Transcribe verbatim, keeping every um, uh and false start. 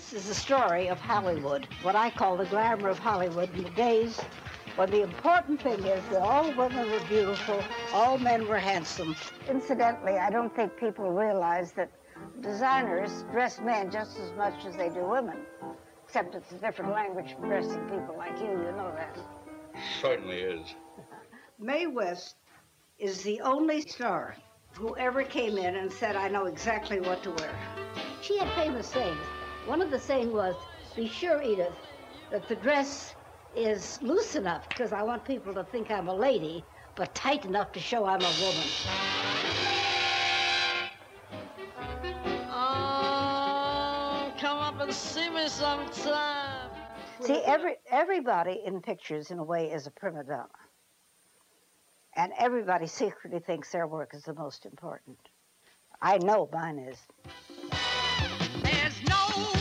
This is the story of Hollywood, what I call the glamour of Hollywood in the days when the important thing is that all women were beautiful, all men were handsome. Incidentally, I don't think people realize that designers dress men just as much as they do women, except it's a different language for dressing people like you, you know that. Certainly is. Mae West is the only star who ever came in and said, I know exactly what to wear. She had famous sayings. One of the sayings was, be sure, Edith, that the dress is loose enough, because I want people to think I'm a lady, but tight enough to show I'm a woman. Oh, come up and see me sometime. See, every, everybody in pictures, in a way, is a prima donna. And everybody secretly thinks their work is the most important. I know mine is. There's no